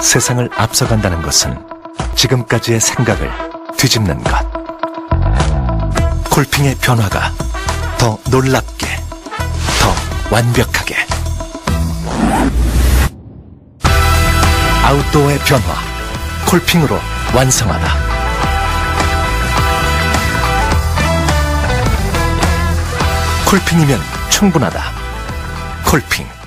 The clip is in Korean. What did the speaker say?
세상을 앞서간다는 것은 지금까지의 생각을 뒤집는 것. 콜핑의 변화가 더 놀랍게, 더 완벽하게. 아웃도어의 변화, 콜핑으로 완성하다. 콜핑이면 충분하다. 콜핑.